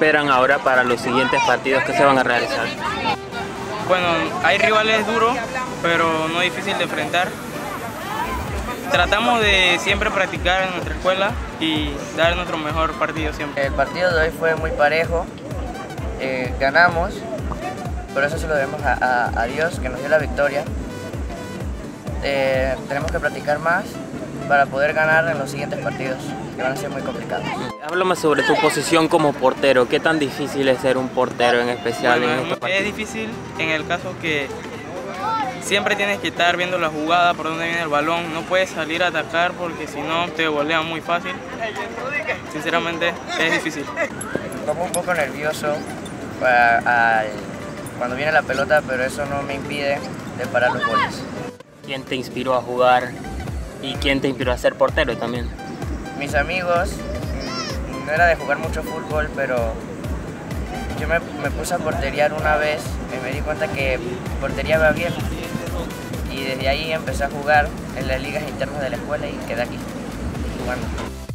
esperan ahora para los siguientes partidos que se van a realizar? Bueno, hay rivales duros, pero no difícil de enfrentar. Tratamos de siempre practicar en nuestra escuela y dar nuestro mejor partido siempre. El partido de hoy fue muy parejo, ganamos, por eso se lo debemos a Dios que nos dio la victoria. Tenemos que practicar más para poder ganar en los siguientes partidos, que van a ser muy complicados. Háblame sobre tu posición como portero. ¿Qué tan difícil es ser un portero en especial Bueno, en estos partidos? es difícil en el caso que siempre tienes que estar viendo la jugada, por dónde viene el balón. No puedes salir a atacar porque si no te golean muy fácil. Sinceramente es difícil. Como un poco nervioso cuando viene la pelota, pero eso no me impide de parar los goles. ¿Quién te inspiró a jugar y quién te inspiró a ser portero también? Mis amigos, no era de jugar mucho fútbol, pero yo me puse a porterear una vez y me di cuenta que portería va bien. Y desde ahí empecé a jugar en las ligas internas de la escuela y quedé aquí jugando.